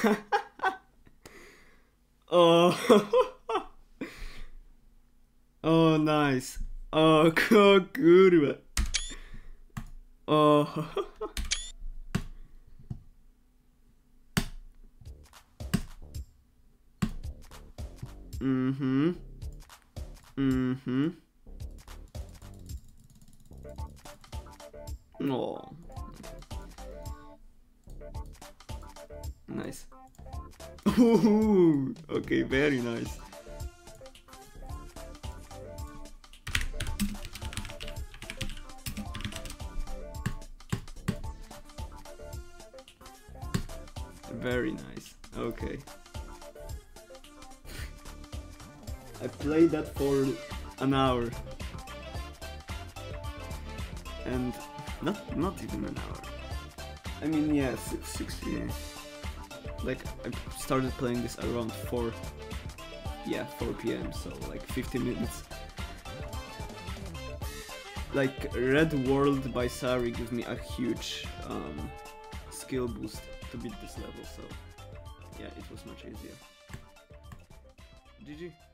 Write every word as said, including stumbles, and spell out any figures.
Oh. Oh, nice. Oh, kurwa. Oh. Mm-hmm. Mm-hmm. Oh. Nice. Ooh, okay, very nice. Very nice. Okay. I played that for an hour. And not not even an hour. I mean, yeah, six, sixty. Yeah. Like, I started playing this around four. Yeah, four p m So like fifty minutes. Like, Red World by saRy gives me a huge um, skill boost to beat this level, so yeah, it was much easier. G G.